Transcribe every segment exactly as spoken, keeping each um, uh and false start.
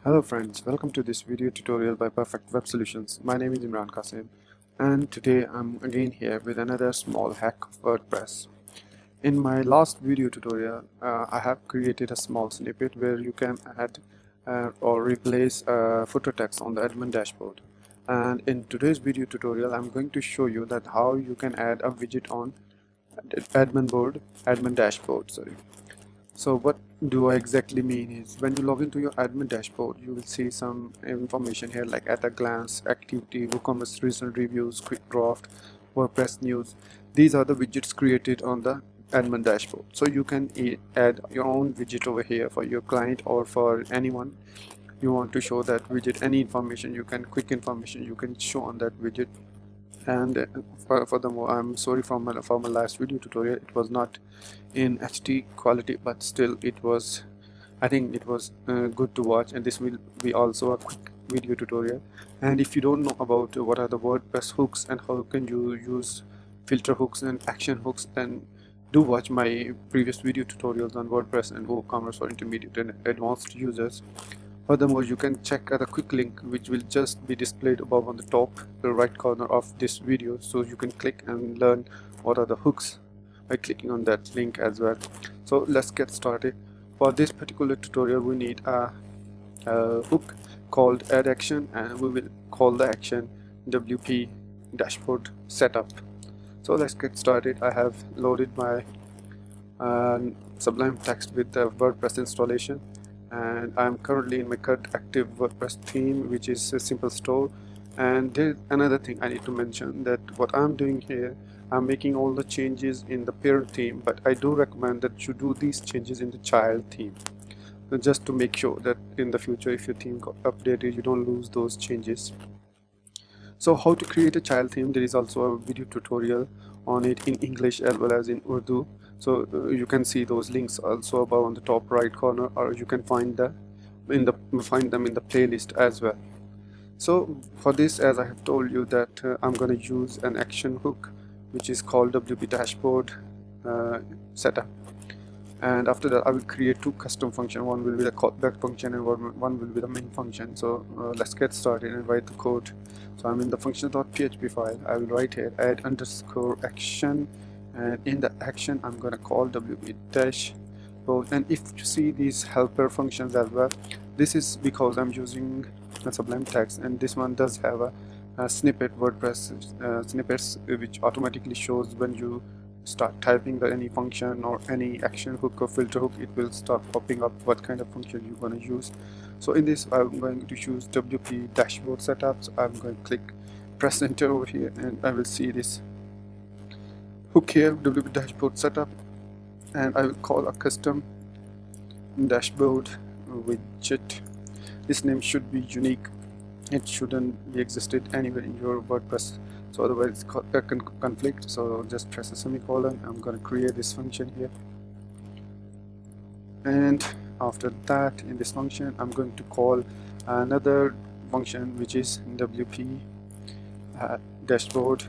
Hello friends, welcome to this video tutorial by Perfect Web Solutions. My name is Imran Qasim and today I'm again here with another small hack of WordPress. In my last video tutorial, uh, I have created a small snippet where you can add uh, or replace uh, footer text on the admin dashboard. And in today's video tutorial, I'm going to show you that how you can add a widget on admin board, admin dashboard, sorry. So what do I exactly mean is when you log into your admin dashboard, you will see some information here like at a glance, activity, WooCommerce recent reviews, quick draft, WordPress news. These are the widgets created on the admin dashboard. So you can add your own widget over here for your client or for anyone you want to show that widget. Any information you can, quick information you can show on that widget. And uh, furthermore, I'm sorry for my, for my last video tutorial, it was not in H D quality, but still it was, I think it was uh, good to watch, and this will be also a quick video tutorial. And if you don't know about uh, what are the WordPress hooks and how can you use filter hooks and action hooks, then do watch my previous video tutorials on WordPress and WooCommerce for intermediate and advanced users. Furthermore, you can check at a quick link which will just be displayed above on the top the right corner of this video, so you can click and learn what are the hooks by clicking on that link as well. So let's get started. For this particular tutorial we need a, a hook called add action, and we will call the action W P dashboard setup. So let's get started. I have loaded my uh, Sublime text with the WordPress installation, and I'm currently in my current active WordPress theme, which is a simple store. And there's another thing I need to mention, that what I'm doing here, I'm making all the changes in the parent theme, but I do recommend that you do these changes in the child theme, just to make sure that in the future if your theme got updated you don't lose those changes. So how to create a child theme, there is also a video tutorial on it in English as well as in Urdu. So uh, you can see those links also above on the top right corner, or you can find the in the find them in the playlist as well. So for this, as I have told you, that uh, I'm going to use an action hook which is called W P dashboard uh, setup. And after that I will create two custom functions. One will be the callback function and one, one will be the main function. So uh, let's get started and write the code. So I'm in the function.php file. I will write here add underscore action, and in the action I'm going to call W P dashboard. And if you see these helper functions as well, this is because I'm using a Sublime text, and this one does have a, a snippet WordPress uh, snippets which automatically shows when you start typing the any function or any action hook or filter hook, it will start popping up what kind of function you're going to use. So in this I'm going to choose W P dashboard setup. So I'm going to click press enter over here, and I will see this hook here, W P dashboard setup, and I will call a custom dashboard widget. This name should be unique, it shouldn't be existed anywhere in your WordPress, so otherwise it can conflict. So just press a semicolon. I'm going to create this function here, and after that in this function I'm going to call another function which is W P uh, dashboard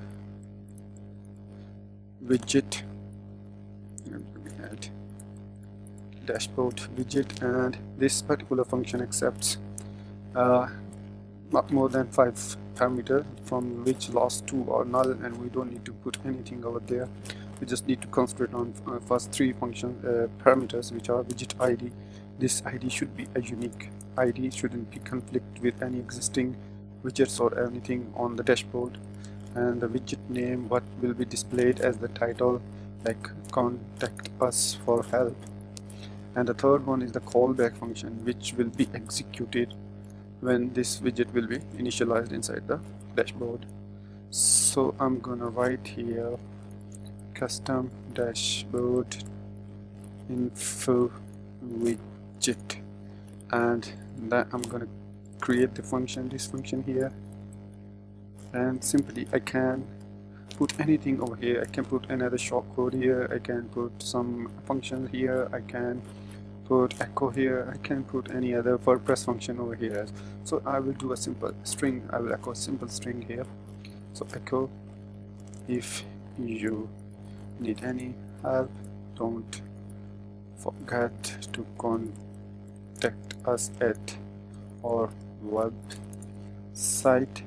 widget. Add dashboard widget, and this particular function accepts uh, not more than five parameters, from which last two are null, and we don't need to put anything over there. We just need to concentrate on uh, first three function uh, parameters, which are widget I D. This I D should be a unique I D, shouldn't be conflict with any existing widgets or anything on the dashboard. And the widget name, what will be displayed as the title, like contact us for help. And the third one is the callback function, which will be executed when this widget will be initialized inside the dashboard. So I'm gonna write here custom dashboard info widget, and that I'm gonna create the function, this function here, and simply I can put anything over here. I can put another shortcode here, I can put some function here, I can put echo here, I can put any other WordPress function over here. So I will do a simple string, I will echo a simple string here. So echo if you need any help, don't forget to contact us at or website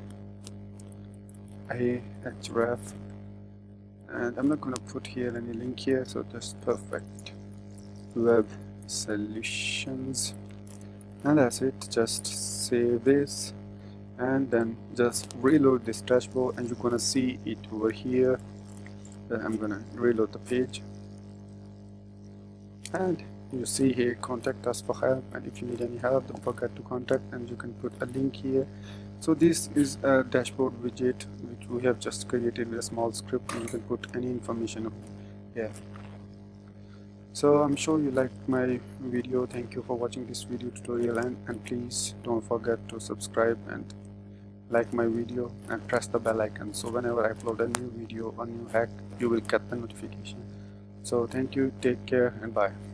ahref, and I'm not going to put here any link here, so just perfect web solutions, and that's it. Just save this and then just reload this dashboard, and you're gonna see it over here. Then I'm gonna reload the page, and you see here contact us for help, and if you need any help, don't forget to contact, and you can put a link here. So this is a dashboard widget which we have just created with a small script, and you can put any information here. So I'm sure you liked my video. Thank you for watching this video tutorial, and, and please don't forget to subscribe and like my video and press the bell icon, so whenever I upload a new video or new hack, you will get the notification. So thank you, take care, and bye.